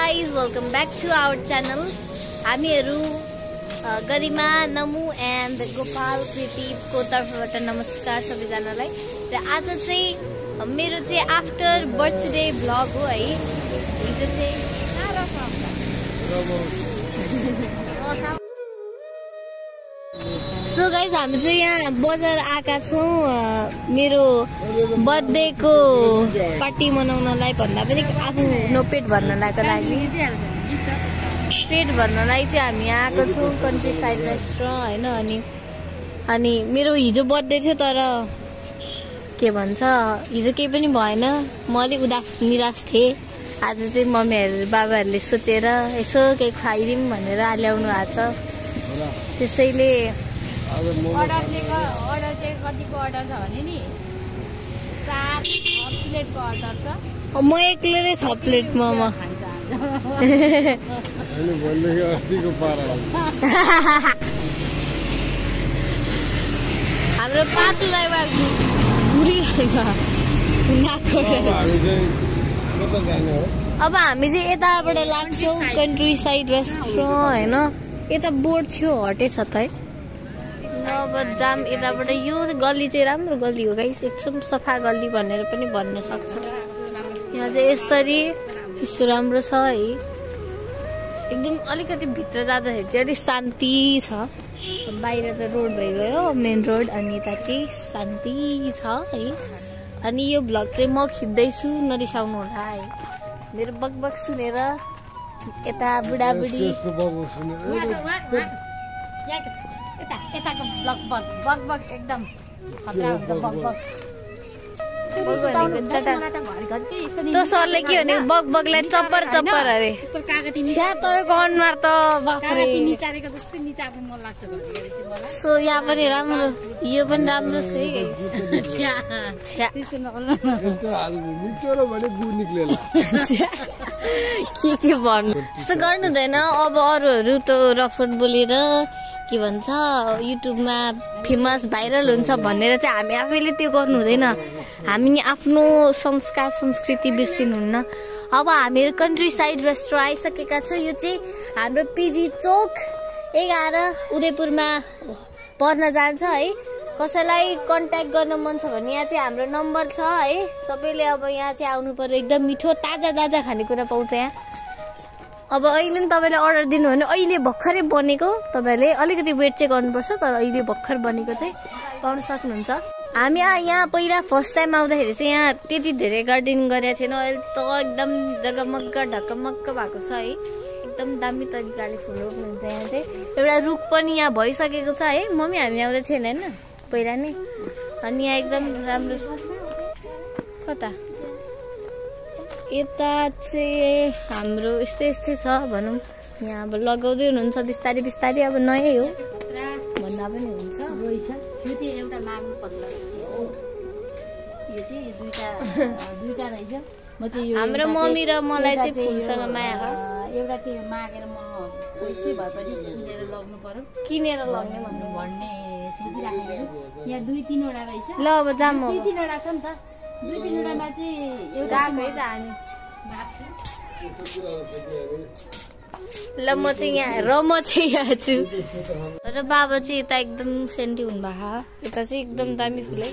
guys, welcome back to our channel. हामीहरु Garima, Namu and Gopal कृतिको तर्फबाट नमस्कार सबैजनालाई। र आज चाहिँ मेरो चाहिँ आफ्टर बर्थडे भ्लग हो है। हिजो चाहिँ सो गाइज हामी चाहिँ यहाँ बजार आएका छौं मेरो बर्थडे को पार्टी मनाउनलाई भन्दा पनि आफ्नो पेट भर्नलाको लागि पेट भर्नलाई चाहिँ हामी आएको छौं कन्ट्री साइड रेस्ट्रो हैन। अनि मेरो हिजो बर्थडे थियो तर के भन्छ हिजो केही पनि भएन। म अलि उदास निराश थिए। आज चाहिँ मम्मीहरु बाबाहरुले सोचेर यसो केही खुवाइदिउँ भनेर ल्याउनु भएको छ। त्यसैले अर्डर चाहिँ कतिको अर्डर छ भने नि 4 प्लेटको अर्डर छ। म एक्लैले 6 प्लेट मोमो अनि भन्दै अस्तिको पारा हाम्रो पातुलाई अब हामी चाहिँ यताबाट लाग्छौं कन्ट्री साइड रेस्टुरेन्ट हैन। यता बोर्ड थियो हटेछ त है। अब जाम यताबाट यो गल्ली चाहिँ राम्रो गल्ली हो गाइस, एकदम सफा गल्ली भनेर पनि भन्न सक्छ। यहाँ चाहिँ यसरी यस्तो राम्रो छ है। एकदम अलिकति भित्र जाँदाखेरि चाहिँ अलि शान्ति छ। बाहिर त रोड भइगयो मेन रोड, अनि यता चाहिँ शान्ति छ है। अनि यो भ्लग चाहिँ म खिच्दैछु, नरिसाउनु होला है। मेरो बकबक सुनेर यता बुढाबुढी यताको बकबक एकदम खतरा हुन्छ। बकबक तो सरले के भने बकबकलाई चप्पर चप्पर अरे छ्या तपाईँको अनुहार त बाख्रे सो यहाँ पनि राम्रो, यो पनि राम्रो छ है। के भन्नु त्यस्तो गर्नु हुँदैन। अब अरूहरू त रफट बोलेर के भन्छ युट्युबमा फेमस भाइरल हुन्छ भनेर चाहिँ हामी आफैले त्यो गर्नु हुँदैन। हामी आफ्नो संस्कार संस्कृति बिर्सिनुहुन्न। अब हामीहरू कन्ट्री साइड रेस्टुरेन्ट आइसकेका छौँ। यो चाहिँ हाम्रो पिजी चोक 11 उदयपुरमा पर्न जान्छ है। कसैलाई कन्ट्याक्ट गर्न मन छ भने यहाँ चाहिँ हाम्रो नम्बर छ है। सबैले अब यहाँ चाहिँ आउनु पर्यो। एकदम मिठो ताजा ताजा खानेकुरा पाउँछ यहाँ। अब अहिले नि तपाईँले अर्डर दिनु भने अहिले भर्खरै बनेको, तपाईँले अलिकति वेट चाहिँ गर्नुपर्छ तर अहिले भर्खर बनेको चाहिँ पाउन सक्नुहुन्छ। हामी यहाँ पहिला फर्स्ट टाइम आउँदाखेरि चाहिँ यहाँ त्यति धेरै गार्डनिङ गरेको थिएन। अहिले त एकदम जगमग्ग ढकमक्क भएको छ है। एकदम दामी तरिकाले फुल रोप्नुहुन्छ यहाँ चाहिँ। एउटा रुख पनि यहाँ भइसकेको छ है। मम्मी हामी आउँदै थिएन होइन पहिला नै। अनि यहाँ एकदम राम्रो छ। कता यता चाहिँ हाम्रो यस्तै छ भनौँ। यहाँ अब लगाउँदै हुनुहुन्छ बिस्तारै बिस्तारै। अब नयाँ हो भन्दा पनि हुन्छ। यो चाहिँ एउटा माग्नु पर्छ। यो चाहिँ दुईटा रहेछ। म चाहिँ हाम्रो मम्मी र मलाई चाहिँ फुलसँग माया हो। एउटा चाहिँ मागेर म पैसै भए पनि किनेर लग्नु पर्यो। किनेर लग्ने भन्ने सोचिराखेको छु। यहाँ 2-3 वटा रहेछ। ल अब जाम 2-3 वटा छ नि त। 2-3 वटामा चाहिँ एउटा ल म चाहिँ यहाँ छु र बाबा चाहिँ यता एकदम सेन्टी हुनुभएको। यता चाहिँ एकदम दामी फुलै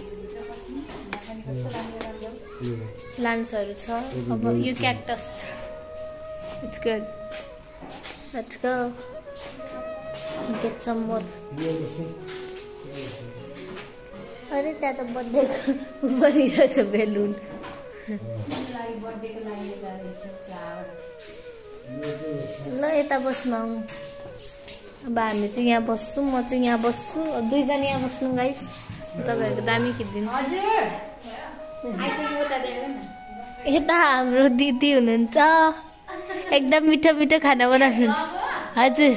प्लान्ट्सहरू छ। अब यो cactus it's good. Let's go get some more. अरे त्यहाँ त बर्थडेको बनिरहेछ बेलुन। ल यता बस्नु। अब हामी चाहिँ यहाँ बस्छौँ, म चाहिँ यहाँ बस्छु। दुईजना यहाँ बस्नु गाइस। तपाईँहरूको दामी खिचिदिन्छ। यता हाम्रो दिदी हुनुहुन्छ, एकदम मिठो मिठो खाना बनाउनुहुन्छ। हजुर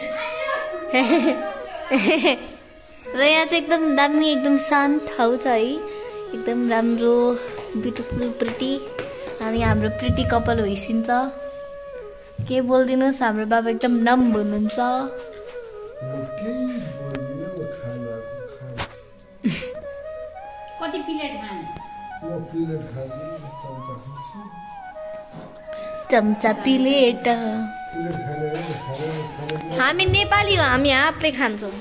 र यहाँ चाहिँ एकदम दामी एकदम शान्त ठाउँ छ है। एकदम राम्रो ब्युटिफुल प्रिटी। अनि हाम्रो प्रिटी कपाल होइसिन्छ। के बोलिदिनुहोस् हाम्रो बाबा एकदम नम हुनुहुन्छ। कति प्लेट खाने? चम्चा प्लेट हामी नेपाली हो हामी हातले खान्छौँ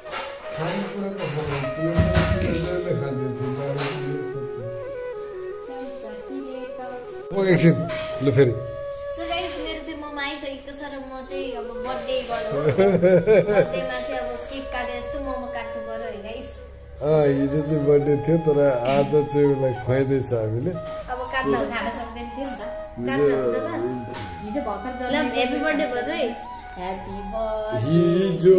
एकछिन लु फेरि सो गाइस मेरो चाहिँ मोमो आइसकेको छ र म चाहिँ अब बर्थडे गर्नु बर्थडेमा चाहिँ अब केक काटे जस्तो मोमो काट्नु पर्यो है गाइस हिजो चाहिँ बर्थडे थियो तर आज चाहिँ उसलाई खुवाइँदैछ हामीले अब काट्न खान सक्दैन थियो नि त काट्न हुन्छ ल हिजो भर्खर ल ह्यापी बर्थडे भन्नु है ह्यापी बर्थडे हिजो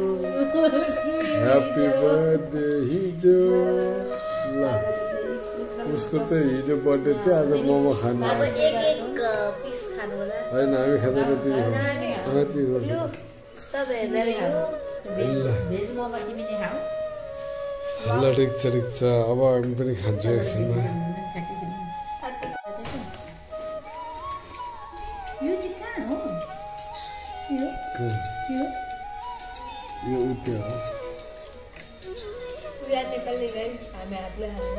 ह्यापी बर्थडे हिजो ल उसको चाहिँ हिजो बर्थडे थियो आज मोमो खानु अब एक पिस खानु होला होइन हामी खाँदैन तिमी लु तपाईहरुले भेज मोमो तिमीले खाऊ ल ठिक छ अब हामी पनि खान्छौँ एकछिनमा यो चाहिँ कहाँ हो यो उत्यो हो उया नेपाली गाइस हामी हातले खानु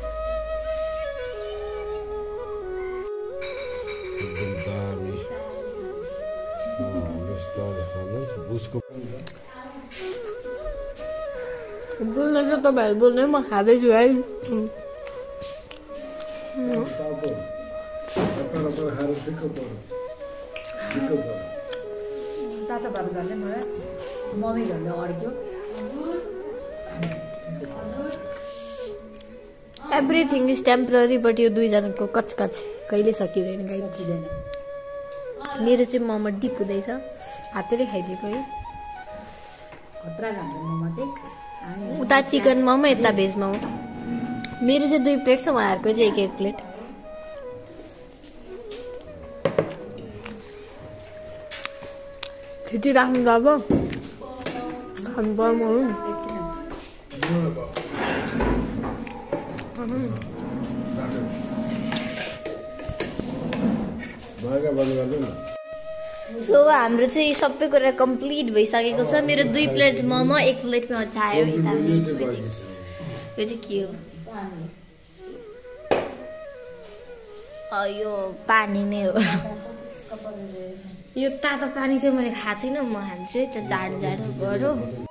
उसको बोल्नु चाहिँ तपाईँहरू बोल्नु म खाँदैछु है तातो बाबु झन् मलाई मम्मी झन् अड्क्यो एभ्रिथिङ इज टेम्पररी बट यो दुईजनाको कचकच कहिले सकिँदैन गाइस मेरो चाहिँ मोमो डिप हुँदैछ हातले खाइदिएको है खतरा जान्छ मोमो चाहिँ उता चिकन मोमो यता भेज मोमो मेरो चाहिँ 2 प्लेट छ उहाँहरूको चाहिँ एक प्लेट छिटी राख्नु त अब खानु पर्यो सो हाम्रो चाहिँ सबै कुरा कम्प्लिट भइसकेको छ मेरो 2 प्लेट मोमो 1 प्लेटमा अचायो यो चाहिँ के हो यो पानी नै हो यो तातो पानी चाहिँ मैले खाएको छैन म खान्छु है त्यो जाडो गरौँ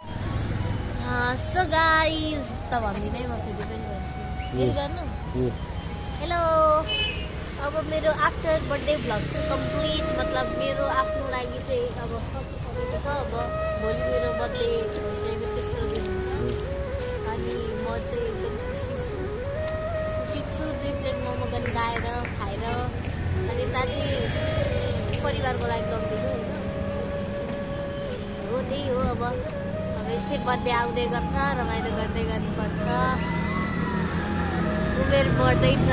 सो गाइस त भन्दिनँ म फेरि पनि भन्छु फेरि गर्नु हेलो अब मेरो आफ्टर बर्थडे भ्लग चाहिँ कम्प्लिट मतलब मेरो आफ्नो लागि चाहिँ अब सकिसकेको छ अब भोलि मेरो बर्थडे भइसकेको तेस्रो दिन हुन्छ अनि म चाहिँ एकदम खुसी छु 2 प्लेट मोमो गएर खाएर अनि यता चाहिँ परिवारको लागि लगिदिनु होइन हो त्यही हो अब यस्तै बर्थडे आउँदै गर्छ रमाइलो गर्दै गर्नुपर्छ उमेर बढ्दैछ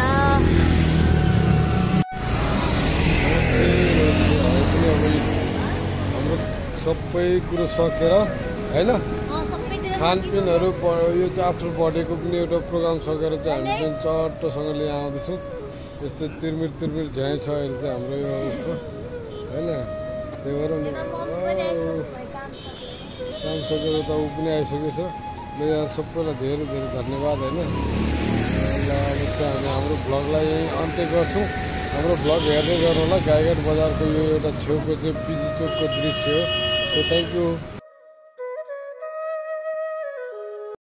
हाम्रो सबै कुरो सकेर होइन खानपिनहरू यो चाहिँ आफ्टर बर्थडेको पनि एउटा प्रोग्राम सकेर चाहिँ हामी चाहिँ चट्टोसँगले आउँदैछौँ यस्तो तिर्मिर झ्याइ छ अहिले चाहिँ हाम्रो यो उसको होइन त्यही भएर काम सकेर त ऊ पनि आइसकेको छ ल यहाँ सबैलाई धेरै धन्यवाद होइन ल अब चाहिँ हामी हाम्रो भ्लगलाई अन्त्य गर्छौँ हाम्रो भ्लग हेर्दै गर्नु होला गाईघाट बजारको यो एउटा छेउको चाहिँ पिजी चोकको दृश्य हो सो थ्याङ्क यू